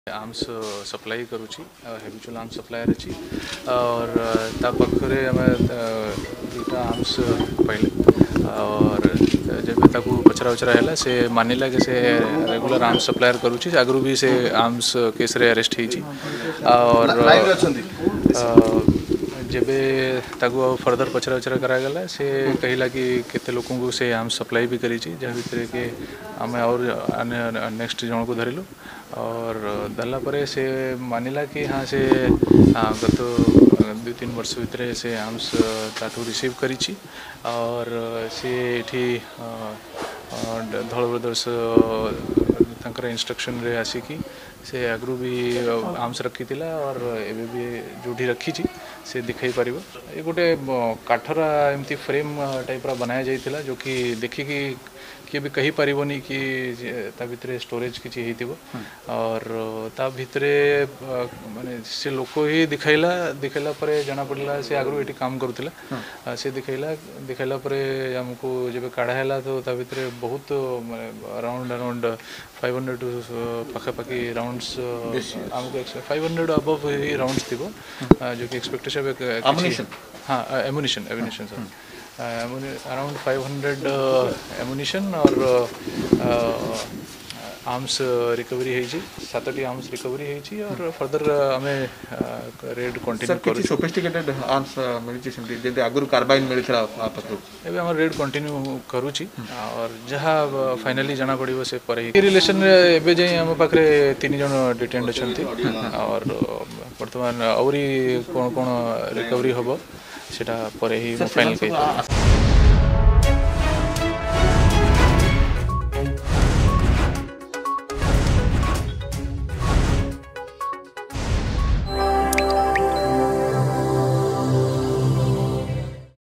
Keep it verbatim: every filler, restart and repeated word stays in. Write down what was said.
arms supply करुच्ची हेविचुअल arms supplier अच्छी और ता पाखरे आम दुटा आर्म्स पाइले और जब ताकू पचरा उचरा है से मानिला कि से रेगुलर आर्म्स सप्लायर करुच्ची आगु भी से आर्म्स केस रे अरेस्ट होईची और जेबे ताकू फर्दर पचरा उचरा करागला से कहला कि केते लोकों को से आर्म्स सप्लाई भी करी जहाँ भितर के आम और नेक्स्ट जन को धरिलु और धरला परे से मानिला कि हाँ से गत दु तीन वर्ष भितर से आर्म्स ताठू रिसीव करी और से एठी धौल ब्रदर्स तंकर इंस्ट्रक्शन रे आसिकी से आगु भी आर्म्स रखी थिला और एबे भी जोठी रखी से दिखाई पारिबो ये गोटे काठरा एमती फ्रेम टाइप रा बनाया जाइथिला जो कि देखि कि किए भी कही पारिबोनी कि ता भितरे स्टोरेज किछि हेतिबो और ता भितरे माने से लोक ही दिखाइला दिखाइला परे जाना पड़ला से आगु एठी काम करूथिला से दिखाइला दिखाइला परे हमको जब काढ़ा हैला तो ता भितरे बहुत अराउंड अराउंड फाइव हंड्रेड टू पाखा पाखी राउंड्स हमको फाइव हंड्रेड अबव ही राउंड्स थिबो जो कि एक्सपेक्टेशन एमुनिशन हाँ ammunition ammunition sir around five hundred ammunition और आर्म्स रिकवरी है सातटी आर्म्स रिकवरी है और फर्दर आमे रेड कंटिन्यू करू सोफिस्टिकेटेड आर्म्स मिलची सेमती जेते आगुर कार्बाइन मिलथला आपको एबे हम रेड कंटिन्यू करूची और जहा फाइनली जाना पड़िबो से परे रिलेशन एबे जे हम पाखरे तीन जन डिटेंड अछंती और वर्तमान औरी कोन कोन रिकवरी होबो सेटा परे ही फाइनल कहि